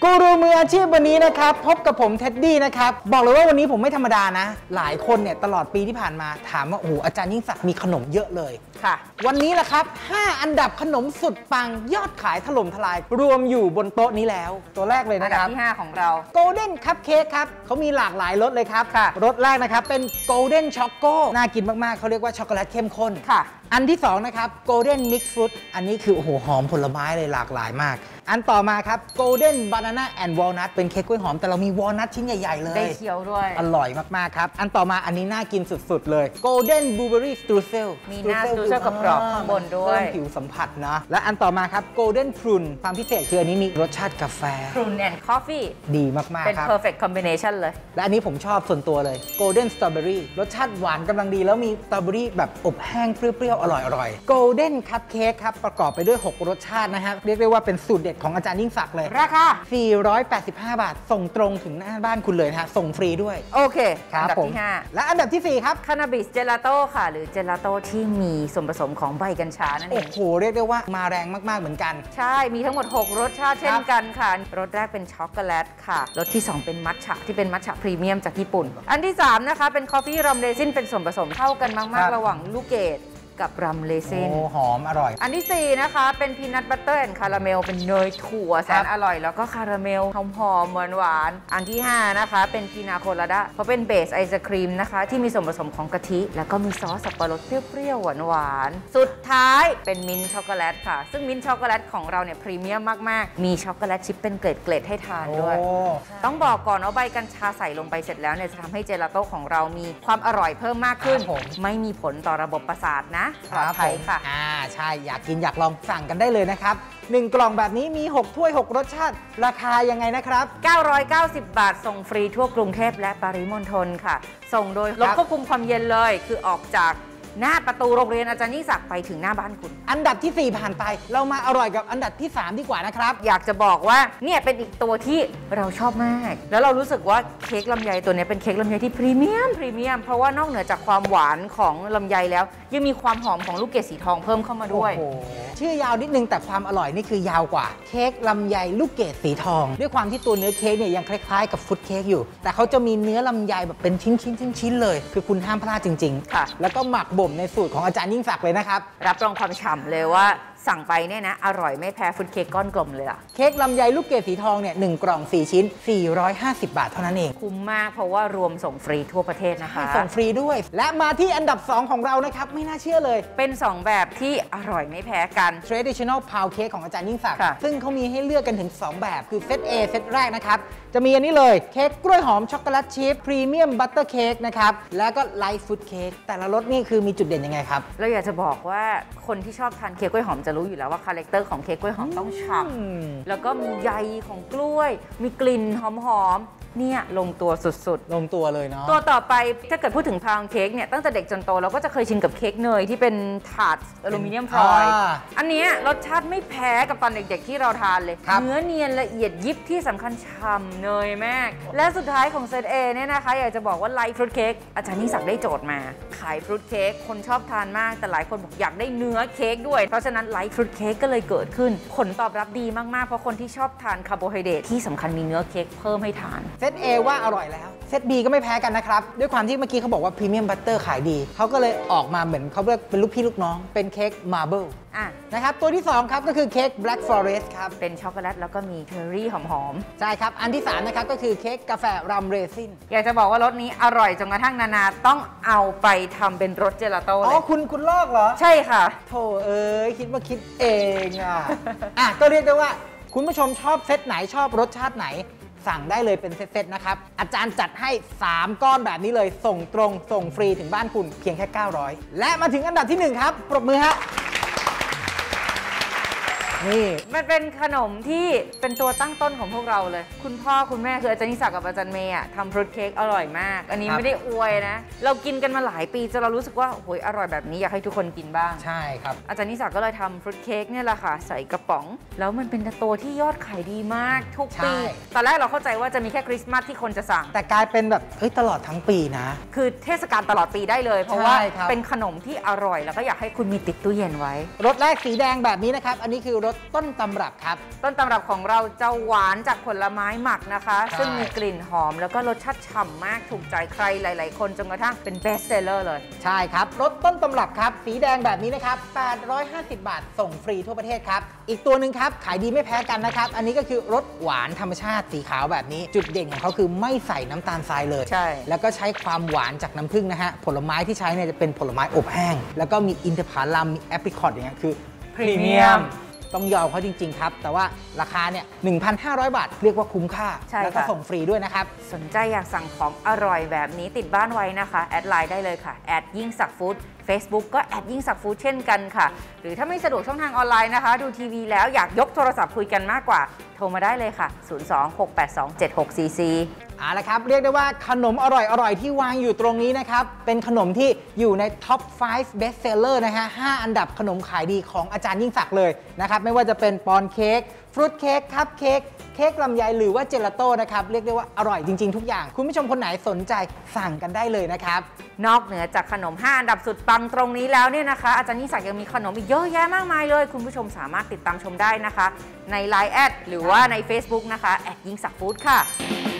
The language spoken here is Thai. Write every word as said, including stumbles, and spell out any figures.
กูรูมืออาชีพวันนี้นะครับพบกับผมเท็ดดี้นะครับบอกเลยว่าวันนี้ผมไม่ธรรมดานะหลายคนเนี่ยตลอดปีที่ผ่านมาถามว่าโอ้โหอาจารย์ยิ่งศักดิ์มีขนมเยอะเลยค่ะวันนี้แหละครับห้าอันดับขนมสุดปังยอดขายถล่มทลายรวมอยู่บนโต๊ะนี้แล้วตัวแรกเลยนะครับอันดับที่ห้าของเรา Golden Cupcake ครับเขามีหลากหลายรสเลยครับรสแรกนะครับเป็น Golden Choco น่ากินมากๆเขาเรียกว่าช็อกโกแลตเข้มข้นค่ะอันที่สองนะครับ Golden Mix Fruit อันนี้คือโอ้โหหอมผลไม้เลยหลากหลายมากอันต่อมาครับ Golden Banana and Walnut เป็นเค้กกล้วยหอมแต่เรามีวอลนัทชิ้นใหญ่ๆเลยได้เคี้ยวด้วยอร่อยมากๆครับอันต่อมาอันนี้น่ากินสุดๆเลย Golden Blueberry Streusel มีหน้า Streusel กับกรอบข้างบนด้วยผิวสัมผัสนะและอันต่อมาครับ Golden Prune ความพิเศษคืออันนี้มีรสชาติกาแฟ Prune and Coffee ดีมากๆเป็น perfect combination เลยและอันนี้ผมชอบส่วนตัวเลย Golden Strawberry รสชาติหวานกำลังดีแล้วมีสตรอเบอรี่แบบอบแห้งเปรี้ยวๆอร่อยๆ Golden Cupcake ครับประกอบไปด้วยหกรสชาตินะฮะเรียกได้ว่าเป็นสูตรเด็ดของอาจารย์ยิ่งศักดิ์เลยราคาสี่ร้อยแปดสิบห้าบาทส่งตรงถึงหน้าบ้านคุณเลยนะฮะส่งฟรีด้วยโอเคอันดับที่ห้าและอันดับที่สี่ครับคานาบิสเจลาโต้ค่ะหรือเจลาโต้ที่มีส่วนผสมของใบกัญชานั่นเองโอ้โหเรียกได้ว่ามาแรงมากๆเหมือนกันใช่มีทั้งหมดหกรสชาติเช่นกันค่ะรสแรกเป็นช็อกโกแลตค่ะรสที่สองเป็นมัทฉะที่เป็นมัทฉะพรีเมียมจากญี่ปุ่นอันที่สามนะคะเป็นคอฟฟี่รัมเรซินเป็นส่วนผสมเข้ากันมากๆระหว่างลูกเกดกับรัมเลซินโอ้หอมอร่อยอันที่สี่นะคะเป็นพีนัทบัตเตอร์แอนด์คาราเมลเป็นเนยถั่วแสนอร่อยแล้วก็คาราเมลหอมหอมหวานหวานอันที่ห้านะคะเป็นพีนาโคลาดาเพราะเป็นเบสไอศครีมนะคะที่มีส่วนผสมของกะทิแล้วก็มีซอสสับปะรดเปรี้ยวๆหวานๆสุดท้ายเป็นมิ้นท์ช็อกโกแลตค่ะซึ่งมิ้นท์ช็อกโกแลตของเราเนี่ยพรีเมียมมากๆมีช็อกโกแลตชิพเป็นเกล็ดๆให้ทานด้วยต้องบอกก่อนว่าใบกัญชาใส่ลงไปเสร็จแล้วเนี่ยจะทำให้เจลาโต้ของเรามีความอร่อยเพิ่มมากขึ้นไม่มีผลต่อระบบประสาทนะปลอดภัยอ่าใช่อยากกินอยากลองสั่งกันได้เลยนะครับหนึ่งกล่องแบบนี้มีหกถ้วยหกรสชาติราคายังไงนะครับเก้าร้อยเก้าสิบบาทส่งฟรีทั่วกรุงเทพและปริมณฑลค่ะส่งโดยรถควบคุมความเย็นเลยคือออกจากหน้าประตูโรงเรียนอาจารย์ยิ่งศักดิ์ไปถึงหน้าบ้านคุณอันดับที่สี่ผ่านไปเรามาอร่อยกับอันดับที่สามดีกว่านะครับอยากจะบอกว่าเนี่ยเป็นอีกตัวที่เราชอบมากแล้วเรารู้สึกว่าเค้กลำไยตัวนี้เป็นเค้กลำไยที่พรีเมียมพรีเมียมเพราะว่านอกเหนือจากความหวานของลำไยแล้วยังมีความหอมของลูกเกดสีทองเพิ่มเข้ามาด้วยชื่อยาวนิดนึงแต่ความอร่อยนี่คือยาวกว่าเค้กลำไยลูกเกดสีทองด้วยความที่ตัวเนื้อเค้กเนี่ยยังคล้ายๆกับฟุตเค้กอยู่แต่เขาจะมีเนื้อลำไยแบบเป็นชิ้นๆๆเลยคือคุณห้ามพลาดจริงๆค่ะแล้วก็หมักบ่มในสูตรของอาจารย์ยิ่งศักดิ์เลยนะครับรับรองความฉ่ำเลยว่าสั่งไปเนี่ยนะอร่อยไม่แพ้ฟุตเค้กก้อนกลมเลยล่ะเค้กลำไยลูกเกดสีทองเนี่ยหนึ่งกล่องสี่ชิ้นสี่ร้อยห้าสิบบาทเท่านั้นเองคุ้มมากเพราะว่ารวมส่งฟรีทั่วประเทศนะคะส่งฟรีด้วยและมาที่อันดับสองของเรานะครับไม่น่าเชื่อเลยเป็นสองแบบที่อร่อยไม่แพ้กัน traditional pound cake ของอาจารย์ยิ่งศักดิ์ซึ่งเขามีให้เลือกกันถึงสองแบบคือเซต A เซตแรกนะครับจะมีอันนี้เลยเค้กกล้วยหอมช็อกโกแลตชีสพรีเมียมบัตเตอร์เค้กนะครับแล้วก็ไลท์ฟุตเค้กแต่ละรสนี่คือมีจุดเด่นยังไงครับเราอยากจะบอกว่าคนที่ชอบทานเค้กกล้วยหอมจะรู้อยู่แล้วว่าคาแรคเตอร์ของเค้กกล้วยหอมต้องฉ่ำแล้วก็มีใยของกล้วยมีกลิ่นหอมๆเนี่ยลงตัวสุดๆลงตัวเลยเนาะตัวต่อไปถ้าเกิดพูดถึงพาวน์เค้กเนี่ยตั้งแต่เด็กจนโตเราก็จะเคยชินกับเค้กเนยที่เป็นถาดอลูมิเนียมฟอยล์อันนี้รสชาติไม่แพ้กับตอนเด็กๆที่เราทานเลยเนื้อเนียนละเอียดยิบที่สำคัญฉ่ำเนยมากและสุดท้ายของเซต A เนี่ยนะคะอยากจะบอกว่าไลท์ฟรุตเค้กอาจารย์ยิ่งศักดิ์ได้โจทย์มาขายฟรุตเค้กคนชอบทานมากแต่หลายคนบอกอยากได้เนื้อเค้กด้วยเพราะฉะนั้นไลท์ฟรุตเค้กก็เลยเกิดขึ้นผลตอบรับดีมากๆเพราะคนที่ชอบทานคาร์โบไฮเดรตที่สำคัญมีเนื้อเค้กเพิ่มให้ทานเซต A ว่าอร่อยแล้วเซต B ก็ไม่แพ้กันนะครับด้วยความที่เมื่อกี้เขาบอกว่าพรีเมียมบัตเตอร์ขายดีเขาก็เลยออกมาเหมือนเขาเรียกเป็นลูกพี่ลูกน้องเป็นเค้กมาร์เบิลนะครับตัวที่สองครับก็คือเค้ก Black Forest ครับเป็นช็อกโกแลตแล้วก็มีเชอร์รี่หอมๆใช่ครับอันที่สามนะครับก็คือเค้กกาแฟรัมเรซินอยากจะบอกว่ารสนี้อร่อยจนกระทั่งนานาต้องเอาไปทำเป็นรสเจลาโต้เลยอ๋อคุณคุณลอกเหรอใช่ค่ะโธ่เอ้ยคิดว่าคิดเองอ่ะอ่ะก็เรียกได้ว่าคุณผู้ชมชอบเซตไหนชอบรสชาติไหนสั่งได้เลยเป็นเซตๆนะครับอาจารย์จัดให้สามก้อนแบบนี้เลยส่งตรงส่งฟรีถึงบ้านคุณเพียงแค่เก้าร้อยและมาถึงอันดับที่หนึ่งครับปรบมือฮะนี่มันเป็นขนมที่เป็นตัวตั้งต้นของพวกเราเลยคุณพ่อคุณแม่คืออาจารย์นิสักกับอาจารย์เมย์ทำฟรุตเค้กอร่อยมากอันนี้ไม่ได้อวยนะเรากินกันมาหลายปีจนเรารู้สึกว่าโอ้ยอร่อยแบบนี้อยากให้ทุกคนกินบ้างใช่ครับอาจารย์นิสักก็เลยทำฟรุตเค้กเนี่ยแหละค่ะใส่กระป๋องแล้วมันเป็นตัวที่ยอดขายดีมากทุกปีตอนแรกเราเข้าใจว่าจะมีแค่คริสต์มาสที่คนจะสั่งแต่กลายเป็นแบบเฮ้ยตลอดทั้งปีนะคือเทศกาลตลอดปีได้เลยเพราะว่าเป็นขนมที่อร่อยแล้วก็อยากให้คุณมีติดตู้เย็นไว้รสแรกสีแดงแบบนี้นะครับอันนี้คือรสสต้นตำรับครับต้นตำรับของเราจะหวานจากผลไม้หมักนะคะซึ่งมีกลิ่นหอมแล้วก็รสชาติฉ่ำมากถูกใจใครหลายๆคนจนกระทั่งเป็นเบสเซลเลอร์เลยใช่ครับรสต้นตำรับครับสีแดงแบบนี้นะครับแปดร้อยห้าสิบบาทส่งฟรีทั่วประเทศครับอีกตัวหนึ่งครับขายดีไม่แพ้กันนะครับอันนี้ก็คือรสหวานธรรมชาติสีขาวแบบนี้จุดเด่นของเขาคือไม่ใส่น้ำตาลทรายเลยใช่แล้วก็ใช้ความหวานจากน้ำผึ้งนะฮะผลไม้ที่ใช้เนี่ยจะเป็นผลไม้อบแห้งแล้วก็มีอินทผลัมมีแอปริคอตอย่างเงี้ยคือพรีเมียมต้องยอมเขาจริงๆครับแต่ว่าราคาเนี่ย หนึ่งพันห้าร้อย บาทเรียกว่าคุ้มค่าแล้วก็ส่งฟรีด้วยนะครับสนใจอยากสั่งของอร่อยแบบนี้ติดบ้านไว้นะคะแอดไลน์ได้เลยค่ะแอดยิ่งศักดิ์ฟู้ด Facebook ก็แอดยิ่งศักดิ์ฟู้ดเช่นกันค่ะหรือถ้าไม่สะดวกช่องทางออนไลน์นะคะดูทีวีแล้วอยากยกโทรศัพท์คุยกันมากกว่าโทรมาได้เลยค่ะศูนย์ สอง หก แปด สอง เจ็ด หก สี่ สี่เอาละครับเรียกได้ว่าขนมอร่อยๆที่วางอยู่ตรงนี้นะครับเป็นขนมที่อยู่ในท็อปไฟว์ Best Seller นะฮะห้าอันดับขนมขายดีของอาจารย์ยิ่งศักดิ์เลยนะครับไม่ว่าจะเป็นปอนเค้กฟรุตเค้กคัพเค้กเค้กลำไยหรือว่าเจลาโต้นะครับเรียกได้ว่าอร่อยจริงๆทุกอย่างคุณผู้ชมคนไหนสนใจสั่งกันได้เลยนะครับนอกเหนือจากขนมห้าอันดับสุดปังตรงนี้แล้วเนี่ยนะคะอาจารย์ยิ่งศักดิ์ยังมีขนมอีกเยอะแยะมากมายเลยคุณผู้ชมสามารถติดตามชมได้นะคะใน ไลน์ แอดหรือว่าใน Facebook นะคะแอดยิ่งศักดิ์ฟู้ดค่ะ